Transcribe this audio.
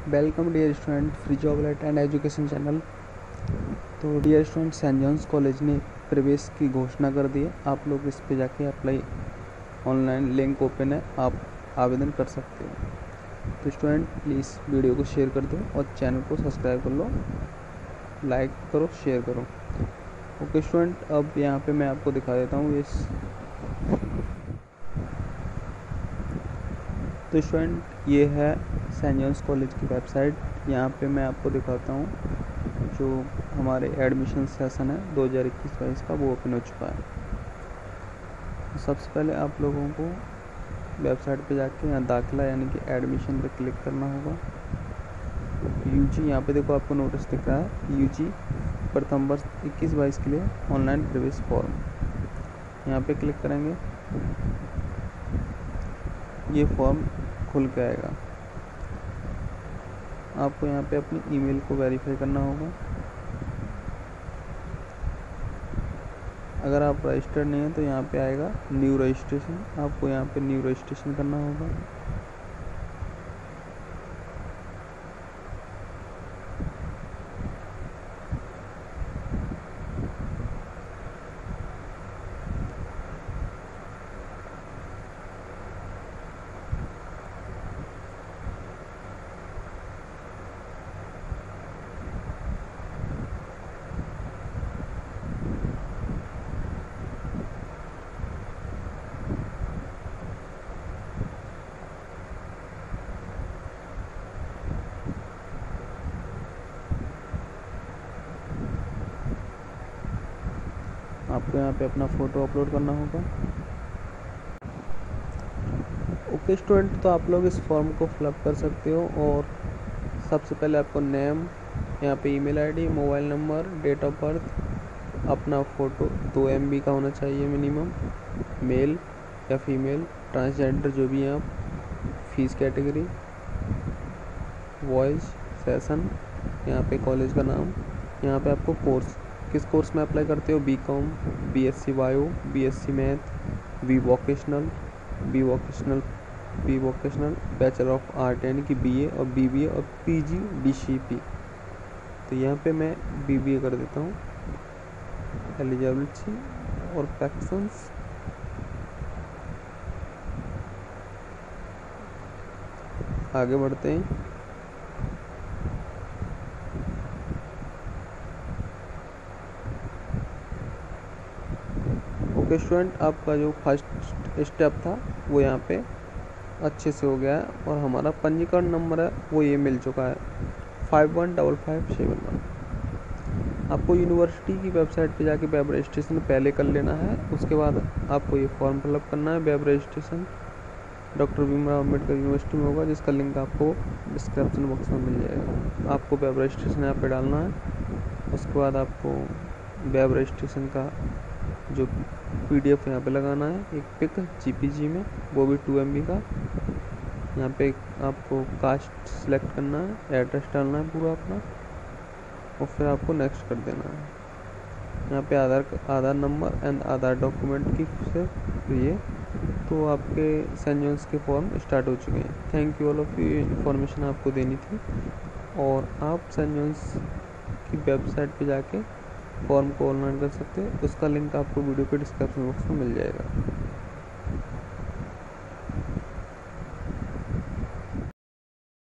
Welcome dear student free job alert and education channel. तो dear student, saint John's college ने प्रवेश की घोषणा कर दी है। आप लोग इस पे जाके अप्लाई ऑनलाइन लिंक ओपन है, आप आवेदन कर सकते हो। तो स्टूडेंट प्लीज़ वीडियो को शेयर कर दो और चैनल को सब्सक्राइब कर लो, लाइक करो, शेयर करो। ओके स्टूडेंट, अब यहाँ पे मैं आपको दिखा देता हूँ तो स्टूडेंट ये है सेंट जॉन्स कॉलेज की वेबसाइट। यहाँ पे मैं आपको दिखाता हूँ जो हमारे एडमिशन सेशन है 2021-22 का, वो ओपन हो चुका है। तो सबसे पहले आप लोगों को वेबसाइट पे जाके यहाँ दाखिला यानी कि एडमिशन पे क्लिक करना होगा। यूजी यहाँ पे देखो आपको नोटिस दिख रहा है, यूजी प्रथम वर्ष 21-22 के लिए ऑनलाइन प्रवेश फॉर्म। यहाँ पे क्लिक करेंगे, ये फॉर्म खुल के आएगा। आपको यहाँ पे अपनी ईमेल को वेरीफाई करना होगा। अगर आप रजिस्टर्ड नहीं हैं तो यहाँ पे आएगा न्यू रजिस्ट्रेशन, आपको यहाँ पे न्यू रजिस्ट्रेशन करना होगा। आपको यहाँ पे अपना फ़ोटो अपलोड करना होगा। ओके स्टूडेंट, तो आप लोग इस फॉर्म को फिलअप कर सकते हो। और सबसे पहले आपको नेम, यहाँ पे email ID, mobile number, date of birth, अपना फ़ोटो 2 MB का होना चाहिए मिनिमम, मेल या फीमेल, ट्रांसजेंडर जो भी हैं आप, फीस कैटेगरी, वॉइस, सेशन, यहाँ पे कॉलेज का नाम, यहाँ पे आपको कोर्स, किस कोर्स में अप्लाई करते हो, BCom, BSc bio, BSc math, B vocational, bachelor of art यानी कि BA और BBA और PG DCP। तो यहाँ पे मैं BBA कर देता हूँ। एलिजिबिलिटी और पैक्सन्स, आगे बढ़ते हैं। ओके स्टूडेंट, आपका जो फर्स्ट स्टेप था वो यहाँ पे अच्छे से हो गया है और हमारा पंजीकरण नंबर है वो ये मिल चुका है 515571। आपको यूनिवर्सिटी की वेबसाइट पे जाके वेब रजिस्ट्रेशन पहले कर लेना है, उसके बाद आपको ये फॉर्म फिलअप करना है। Web registration doctor Bhimrao Ambedkar university में होगा, जिसका लिंक आपको डिस्क्रिप्शन बॉक्स में मिल जाएगा। आपको वेब रजिस्ट्रेशन यहाँ पे डालना है। उसके बाद आपको वेब रजिस्ट्रेशन का जो PDF यहाँ पे लगाना है, एक पिक JPG में, वो भी 2 MB का। यहाँ पे आपको कास्ट सिलेक्ट करना है, एड्रेस डालना है पूरा अपना, और फिर आपको नेक्स्ट कर देना है। यहाँ पे Aadhaar number and Aadhaar document की से ये तो आपके सेंट जॉन्स के फॉर्म स्टार्ट हो चुके हैं। Thank you all of you, information आपको देनी थी। और आप सेंट जॉन्स की वेबसाइट पे जाके फॉर्म को ऑनलाइन कर सकते हैं, उसका लिंक आपको वीडियो के डिस्क्रिप्शन बॉक्स में मिल जाएगा।